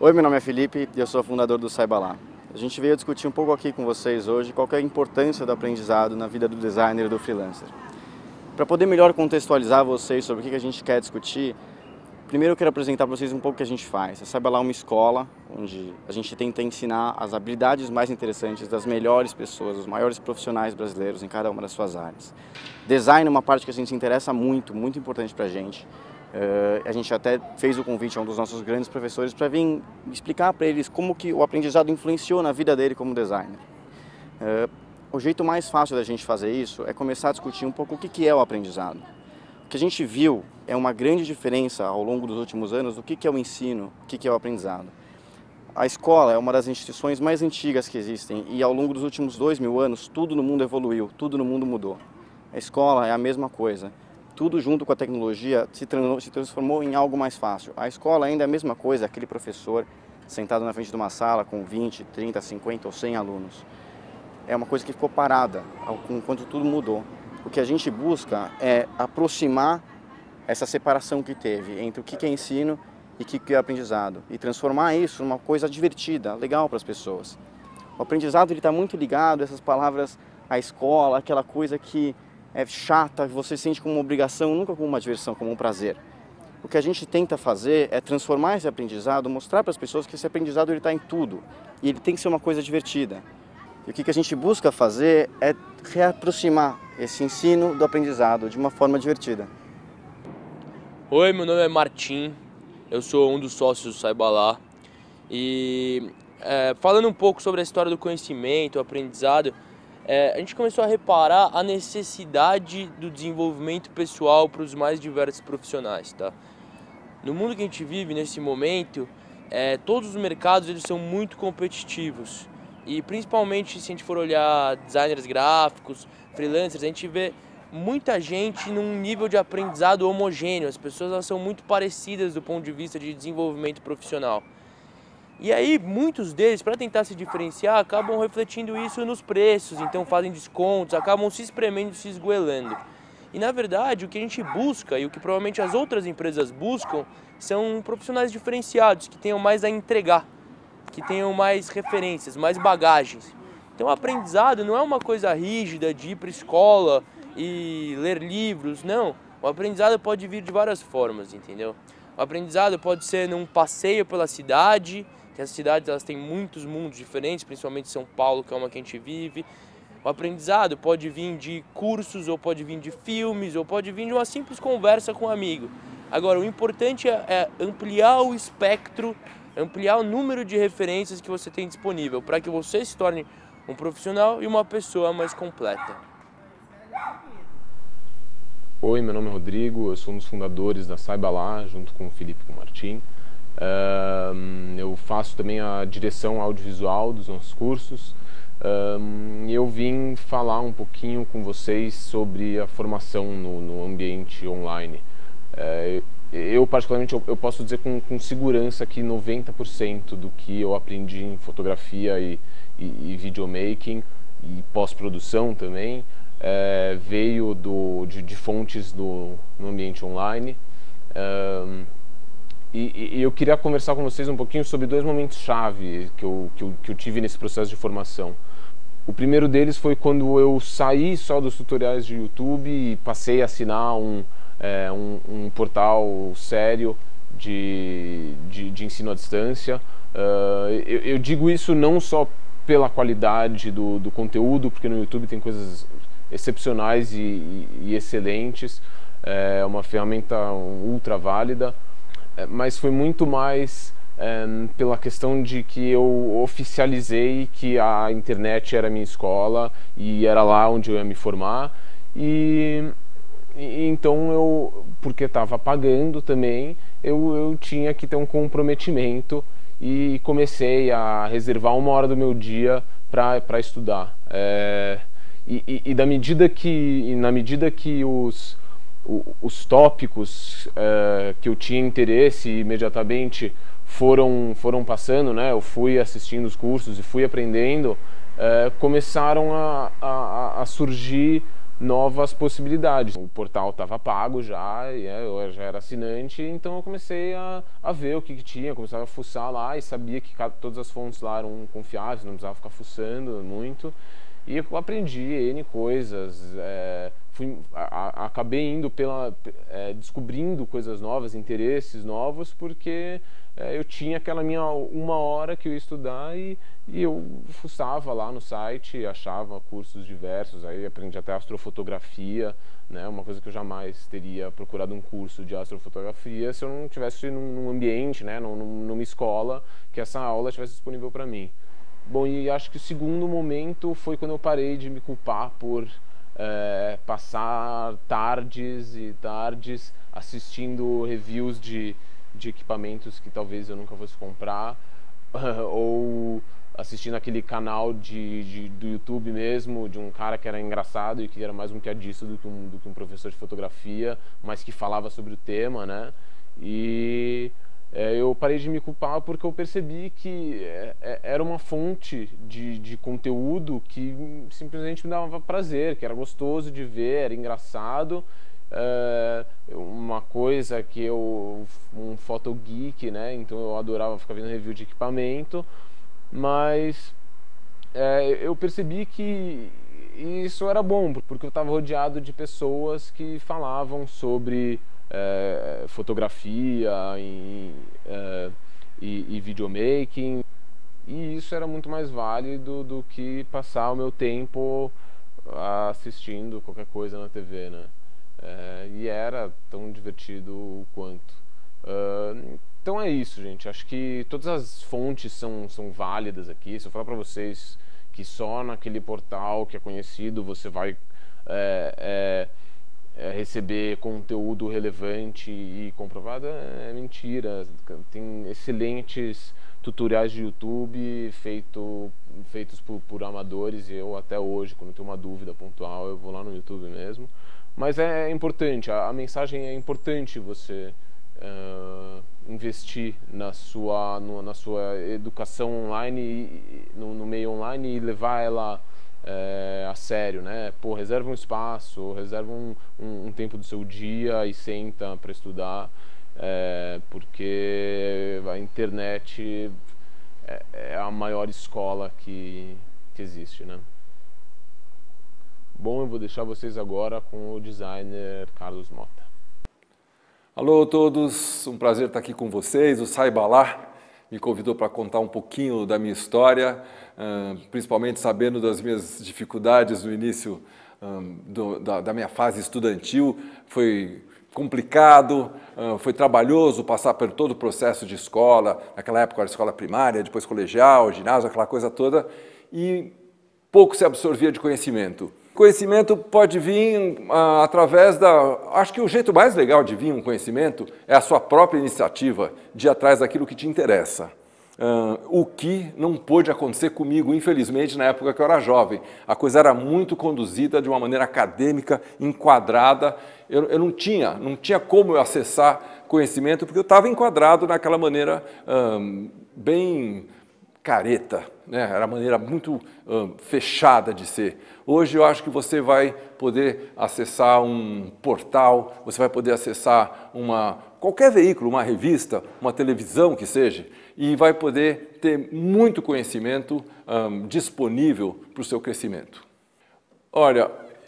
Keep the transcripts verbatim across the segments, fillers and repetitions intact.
Oi, meu nome é Felipe e eu sou fundador do Saiba Lá. A gente veio discutir um pouco aqui com vocês hoje qual é a importância do aprendizado na vida do designer e do freelancer. Para poder melhor contextualizar vocês sobre o que a gente quer discutir, primeiro eu quero apresentar para vocês um pouco o que a gente faz. A Saiba Lá é uma escola onde a gente tenta ensinar as habilidades mais interessantes das melhores pessoas, os maiores profissionais brasileiros em cada uma das suas áreas. Design é uma parte que a gente se interessa muito, muito importante para a gente. Uh, a gente até fez o convite a um dos nossos grandes professores para vir explicar para eles como que o aprendizado influenciou na vida dele como designer. Uh, o jeito mais fácil da gente fazer isso é começar a discutir um pouco o que que é o aprendizado. O que a gente viu é uma grande diferença ao longo dos últimos anos do que que é o ensino, o que que é o aprendizado. A escola é uma das instituições mais antigas que existem e ao longo dos últimos dois mil anos tudo no mundo evoluiu, tudo no mundo mudou. A escola é a mesma coisa. Tudo junto com a tecnologia se transformou em algo mais fácil. A escola ainda é a mesma coisa, aquele professor sentado na frente de uma sala com vinte, trinta, cinquenta ou cem alunos. É uma coisa que ficou parada enquanto tudo mudou. O que a gente busca é aproximar essa separação que teve entre o que é ensino e o que é aprendizado e transformar isso numa coisa divertida, legal para as pessoas. O aprendizado está muito ligado a essas palavras, a escola, aquela coisa que é chata, que você sente como uma obrigação, nunca como uma diversão, como um prazer. O que a gente tenta fazer é transformar esse aprendizado, mostrar para as pessoas que esse aprendizado está em tudo e ele tem que ser uma coisa divertida. E o que a gente busca fazer é reaproximar esse ensino do aprendizado de uma forma divertida. Oi, meu nome é Martim, eu sou um dos sócios do Saiba Lá e é, falando um pouco sobre a história do conhecimento, o aprendizado, É, a gente começou a reparar a necessidade do desenvolvimento pessoal para os mais diversos profissionais, tá? No mundo que a gente vive nesse momento, é, todos os mercados eles são muito competitivos e principalmente se a gente for olhar designers gráficos, freelancers, a gente vê muita gente num nível de aprendizado homogêneo, as pessoas elas são muito parecidas do ponto de vista de desenvolvimento profissional. E aí, muitos deles, para tentar se diferenciar, acabam refletindo isso nos preços, então fazem descontos, acabam se espremendo, se esgoelando. E, na verdade, o que a gente busca e o que provavelmente as outras empresas buscam são profissionais diferenciados, que tenham mais a entregar, que tenham mais referências, mais bagagens. Então, o aprendizado não é uma coisa rígida de ir para a escola e ler livros, não. O aprendizado pode vir de várias formas, entendeu? O aprendizado pode ser num passeio pela cidade, que as cidades elas têm muitos mundos diferentes, principalmente São Paulo, que é uma que a gente vive. O aprendizado pode vir de cursos, ou pode vir de filmes, ou pode vir de uma simples conversa com um amigo. Agora, o importante é, é ampliar o espectro, ampliar o número de referências que você tem disponível, para que você se torne um profissional e uma pessoa mais completa. Oi, meu nome é Rodrigo, eu sou um dos fundadores da Saiba Lá, junto com o Felipe e com o Martim. Um, eu faço também a direção audiovisual dos nossos cursos um, e eu vim falar um pouquinho com vocês sobre a formação no, no ambiente online. Uh, eu, particularmente, eu, eu posso dizer com, com segurança que noventa por cento do que eu aprendi em fotografia e, e, e videomaking e pós-produção também É, veio do, de, de fontes do, no ambiente online. Um, e, e eu queria conversar com vocês um pouquinho sobre dois momentos-chave que eu, que, eu, que eu tive nesse processo de formação. O primeiro deles foi quando eu saí só dos tutoriais de YouTube e passei a assinar um, é, um, um portal sério de, de, de ensino à distância. Uh, eu, eu digo isso não só pela qualidade do, do conteúdo, porque no YouTube tem coisas excepcionais e, e, e excelentes, é uma ferramenta ultra válida, é, mas foi muito mais é, pela questão de que eu oficializei que a internet era a minha escola e era lá onde eu ia me formar, e, e então eu, porque estava pagando também, eu, eu tinha que ter um comprometimento e comecei a reservar uma hora do meu dia para estudar. É, E, e, e, da medida que, e na medida que os, os tópicos uh, que eu tinha interesse imediatamente foram, foram passando, né, eu fui assistindo os cursos e fui aprendendo, uh, começaram a, a, a surgir novas possibilidades. O portal estava pago já, e eu já era assinante, então eu comecei a, a ver o que, que tinha, começava a fuçar lá e sabia que todas as fontes lá eram confiáveis, não precisava ficar fuçando muito. E eu aprendi N coisas, é, fui, a, a, acabei indo pela, é, descobrindo coisas novas, interesses novos, porque é, eu tinha aquela minha uma hora que eu ia estudar e, e eu fuçava lá no site, achava cursos diversos, aí aprendi até astrofotografia, né, uma coisa que eu jamais teria procurado um curso de astrofotografia se eu não tivesse num, num ambiente, né, num, numa escola, que essa aula estivesse disponível para mim. Bom, e acho que o segundo momento foi quando eu parei de me culpar por é, passar tardes e tardes assistindo reviews de, de equipamentos que talvez eu nunca fosse comprar, ou assistindo aquele canal de, de, do YouTube mesmo, de um cara que era engraçado e que era mais um piadista do que um, do que um professor de fotografia, mas que falava sobre o tema, né? E... É, eu parei de me culpar porque eu percebi que é, é, era uma fonte de, de conteúdo que simplesmente me dava prazer, que era gostoso de ver, era engraçado. É, uma coisa que eu... um fotogeek, né? Então eu adorava ficar vendo review de equipamento, mas é, eu percebi que isso era bom, porque eu estava rodeado de pessoas que falavam sobre É, fotografia e, é, e, e videomaking, e isso era muito mais válido do que passar o meu tempo assistindo qualquer coisa na T V, né? É, e era tão divertido quanto. Uh, então é isso, gente. Acho que todas as fontes são, são válidas aqui. Se eu falar para vocês que só naquele portal que é conhecido você vai é, é, É, receber conteúdo relevante e comprovado, é, é mentira. Tem excelentes tutoriais de YouTube feito, feitos por, por amadores, e eu até hoje, quando tenho uma dúvida pontual, eu vou lá no YouTube mesmo. Mas é, é importante, a, a mensagem é importante você uh, investir na sua, no, na sua educação online, no, no meio online, e levar ela É, a sério, né? Pô, reserva um espaço, reserva um, um, um tempo do seu dia e senta para estudar, é, porque a internet é, é a maior escola que, que existe, né? Bom, eu vou deixar vocês agora com o designer Carlos Mota. Alô a todos, um prazer estar aqui com vocês. O Saiba Lá me convidou para contar um pouquinho da minha história, principalmente sabendo das minhas dificuldades no início do, da, da minha fase estudantil. Foi complicado, foi trabalhoso passar por todo o processo de escola, naquela época era escola primária, depois colegial, ginásio, aquela coisa toda, e pouco se absorvia de conhecimento. Conhecimento pode vir uh, através da... Acho que o jeito mais legal de vir um conhecimento é a sua própria iniciativa de ir atrás daquilo que te interessa. Uh, o que não pôde acontecer comigo, infelizmente, na época que eu era jovem. A coisa era muito conduzida de uma maneira acadêmica, enquadrada. Eu, eu não tinha, não tinha como eu acessar conhecimento, porque eu estava enquadrado naquela maneira um, bem careta, né? Era uma maneira muito um, fechada de ser. Hoje eu acho que você vai poder acessar um portal, você vai poder acessar uma, qualquer veículo, uma revista, uma televisão que seja, e vai poder ter muito conhecimento um, disponível para o seu crescimento. Olha,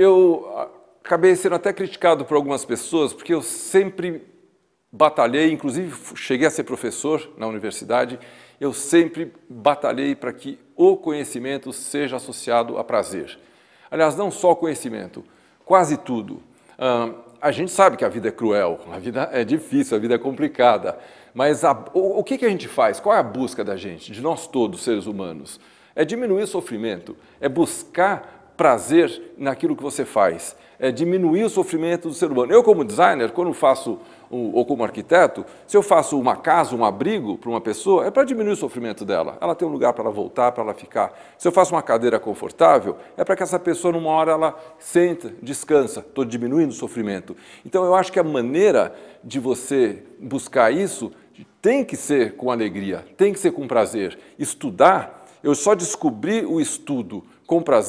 eu acabei sendo até criticado por algumas pessoas, porque eu sempre batalhei, inclusive cheguei a ser professor na universidade, eu sempre batalhei para que o conhecimento seja associado a prazer. Aliás, não só conhecimento, quase tudo. Uh, a gente sabe que a vida é cruel, a vida é difícil, a vida é complicada, mas a, o, o que, que a gente faz? Qual é a busca da gente, de nós todos, seres humanos? É diminuir o sofrimento, é buscar prazer naquilo que você faz, é diminuir o sofrimento do ser humano. Eu, como designer, quando faço, ou como arquiteto, se eu faço uma casa, um abrigo para uma pessoa, é para diminuir o sofrimento dela. Ela tem um lugar para ela voltar, para ela ficar. Se eu faço uma cadeira confortável, é para que essa pessoa, numa hora, ela senta, descansa. Estou diminuindo o sofrimento. Então, eu acho que a maneira de você buscar isso tem que ser com alegria, tem que ser com prazer. Estudar, eu só descobri o estudo com prazer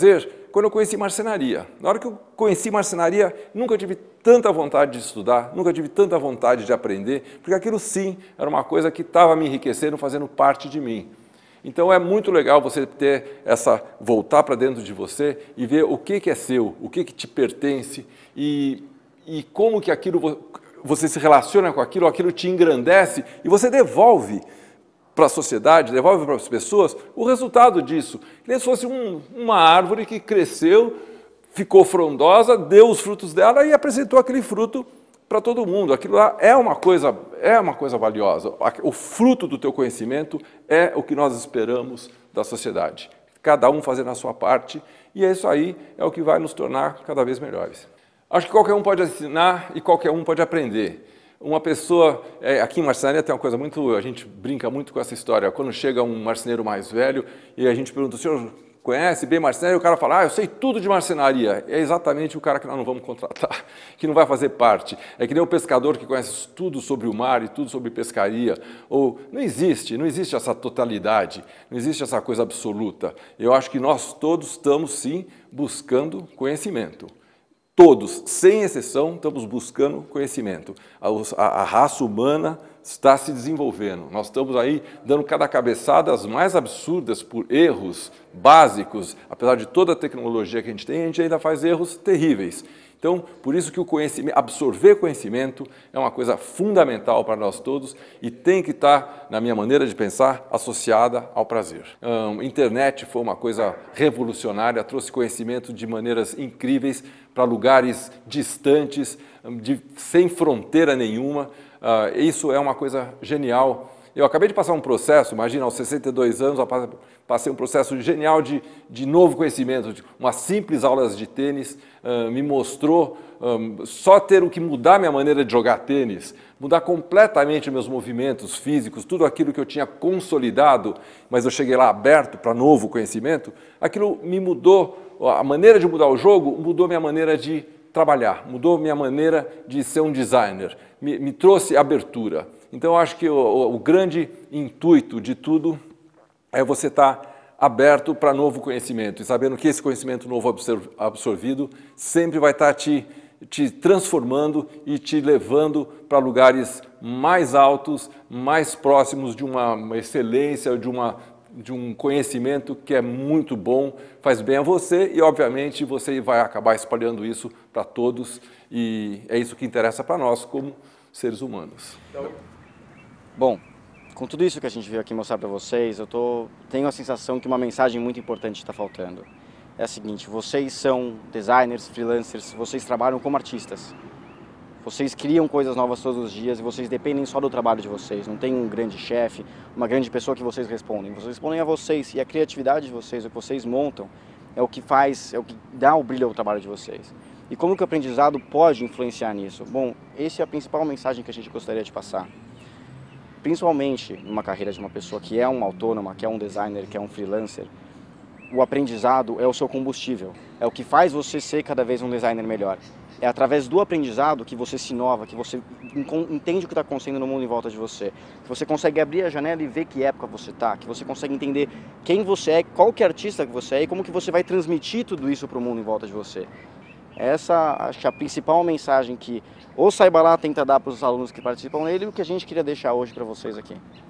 quando eu conheci marcenaria. Na hora que eu conheci marcenaria, nunca tive tanta vontade de estudar, nunca tive tanta vontade de aprender, porque aquilo sim era uma coisa que estava me enriquecendo, fazendo parte de mim. Então é muito legal você ter essa, voltar para dentro de você e ver o que, que é seu, o que, que te pertence e, e como que aquilo, você se relaciona com aquilo, aquilo te engrandece e você devolve para a sociedade, devolve para as pessoas o resultado disso. Que nem se fosse um, uma árvore que cresceu, ficou frondosa, deu os frutos dela e apresentou aquele fruto para todo mundo. Aquilo lá é uma coisa, é uma coisa valiosa. O fruto do teu conhecimento é o que nós esperamos da sociedade. Cada um fazendo a sua parte, e isso aí é o que vai nos tornar cada vez melhores. Acho que qualquer um pode ensinar e qualquer um pode aprender. Uma pessoa, é, aqui em marcenaria tem uma coisa muito, a gente brinca muito com essa história, quando chega um marceneiro mais velho e a gente pergunta, o senhor conhece bem marcenaria? E o cara fala, ah, eu sei tudo de marcenaria. É exatamente o cara que nós não vamos contratar, que não vai fazer parte. É que nem o pescador que conhece tudo sobre o mar e tudo sobre pescaria. Ou não existe, não existe essa totalidade, não existe essa coisa absoluta. Eu acho que nós todos estamos, sim, buscando conhecimento. Todos, sem exceção, estamos buscando conhecimento. A, a, a raça humana está se desenvolvendo. Nós estamos aí dando cada cabeçada as mais absurdas por erros básicos. Apesar de toda a tecnologia que a gente tem, a gente ainda faz erros terríveis. Então, por isso que o conhecimento, absorver conhecimento é uma coisa fundamental para nós todos e tem que estar, na minha maneira de pensar, associada ao prazer. A internet foi uma coisa revolucionária, trouxe conhecimento de maneiras incríveis para lugares distantes, de, sem fronteira nenhuma. Uh, isso é uma coisa genial. Eu acabei de passar um processo, imagina, aos sessenta e dois anos, eu passei um processo genial de, de novo conhecimento, de umas simples aulas de tênis, uh, me mostrou um, só ter o que mudar minha maneira de jogar tênis, mudar completamente meus movimentos físicos, tudo aquilo que eu tinha consolidado, mas eu cheguei lá aberto para novo conhecimento, aquilo me mudou, a maneira de mudar o jogo mudou minha maneira de trabalhar, mudou minha maneira de ser um designer, me, me trouxe abertura. Então, eu acho que o, o, o grande intuito de tudo é você estar aberto para novo conhecimento e sabendo que esse conhecimento novo absorvido sempre vai estar te, te transformando e te levando para lugares mais altos, mais próximos de uma, uma excelência, de, uma, de um conhecimento que é muito bom, faz bem a você e, obviamente, você vai acabar espalhando isso para todos e é isso que interessa para nós como seres humanos. Bom, com tudo isso que a gente veio aqui mostrar para vocês, eu tô, tenho a sensação que uma mensagem muito importante está faltando. É a seguinte, vocês são designers, freelancers, vocês trabalham como artistas. Vocês criam coisas novas todos os dias e vocês dependem só do trabalho de vocês. Não tem um grande chefe, uma grande pessoa que vocês respondem. Vocês respondem a vocês e a criatividade de vocês, o que vocês montam, é o que faz, é o que dá o brilho ao trabalho de vocês. E como que o aprendizado pode influenciar nisso? Bom, essa é a principal mensagem que a gente gostaria de passar. Principalmente numa carreira de uma pessoa que é um autônoma, que é um designer, que é um freelancer, o aprendizado é o seu combustível, é o que faz você ser cada vez um designer melhor. É através do aprendizado que você se inova, que você entende o que está acontecendo no mundo em volta de você, que você consegue abrir a janela e ver que época você está, que você consegue entender quem você é, qual que é artista que você é e como que você vai transmitir tudo isso para o mundo em volta de você. Essa, acho que é a principal mensagem que o Saiba Lá tenta dar para os alunos que participam dele e o que a gente queria deixar hoje para vocês aqui.